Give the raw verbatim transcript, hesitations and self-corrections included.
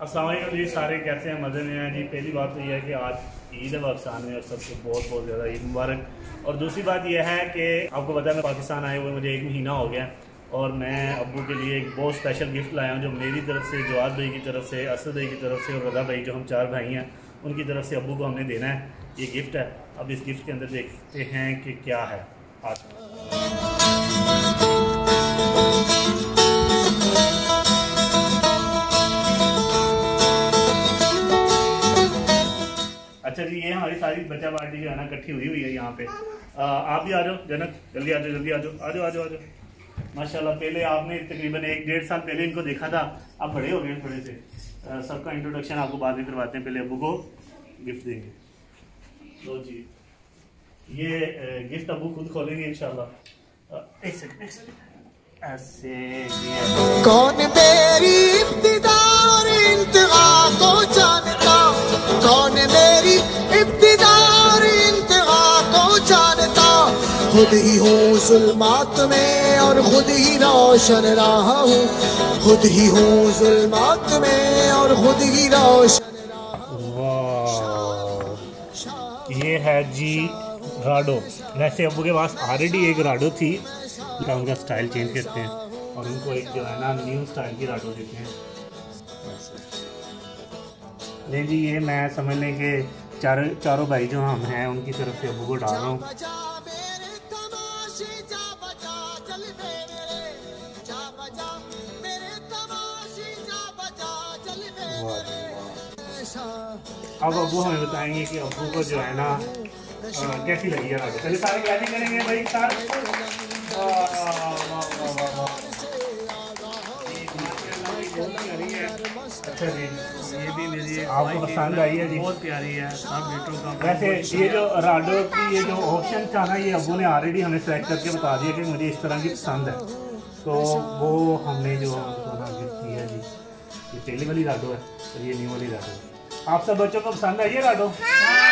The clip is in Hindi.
अस्सलाम वालेकुम जी, सारे कैसे हैं? मज़े में हैं जी। पहली बात तो यह है कि आज ईद है पाकिस्तान में और सबको बहुत बहुत ज़्यादा ईद मुबारक। और दूसरी बात यह है कि आपको पता है मैं पाकिस्तान आए हुए मुझे एक महीना हो गया और मैं अब्बू के लिए एक बहुत स्पेशल गिफ्ट लाया हूँ जो मेरी तरफ से, जवाद भाई की तरफ से, असद भाई की तरफ से और रज़ा भाई, जो हम चार भाई हैं, उनकी तरफ से अब्बू को हमने देना है। ये गिफ्ट है। अब इस गिफ्ट के अंदर देखते हैं कि क्या है। आज अच्छा जी, ये हमारी सारी बच्चा पार्टी जो है ना इकट्ठी हुई हुई है यहाँ पे। आ, आप भी आ जाओ जनक, जल्दी आ जाओ, जल्दी आ जाओ, आ जाओ, आ जाओ, आ जाओ। माशाल्लाह, पहले आपने तकरीबन एक डेढ़ साल पहले इनको देखा था, आप बड़े हो गए थोड़े से। सबका इंट्रोडक्शन आपको बाद में करवाते हैं, पहले अब्बू को गिफ्ट देंगे। तो जी ये गिफ्ट अब्बू खुद खोलेंगे इंशाल्लाह। एक सेकंड, एक सेकंड, ऐसे कौन मेरी इब्तिदा और इंतहा को जानता, कौन मेरी इब्तिदा और इंतहा को जानता, खुद ही हूँ जुल्मात में और खुद ही रोशन रहा हूँ, खुद ही हूँ जुल्मात में और खुद ही रोशन रहा हूँ। ये है जी राडो। वैसे अब्बू के पास ऑलरेडी एक राडो थी, उनका स्टाइल चेंज करते हैं और उनको एक जो है ना न्यू स्टाइल की राडो देते हैं। ले जी, ये मैं समझ लें कि चारों चारों भाई जो हम हैं उनकी तरफ से अब्बू को डाल रहा हूँ। अब अब्बू हमें बताएंगे कि अब्बू को जो है ना आ, कैसी लगी है राडो। चलिए सारे कैसे करेंगे भाई साथ। अच्छा जी, ये भी मेरी आपको पसंद आई है जी? बहुत प्यारी है, सब बेटों का। वैसे ये जो राडो की ये जो ऑप्शन था ना, ये अब्बू ने ऑलरेडी हमें सेलेक्ट करके बता दिया कि मुझे इस तरह की पसंद है, तो वो हमने जो गिफ्ट की है जी, ये पहली वाली राडो है और ये न्यू वाली राडो है। आप सब बच्चों को पसंद आई है राडो?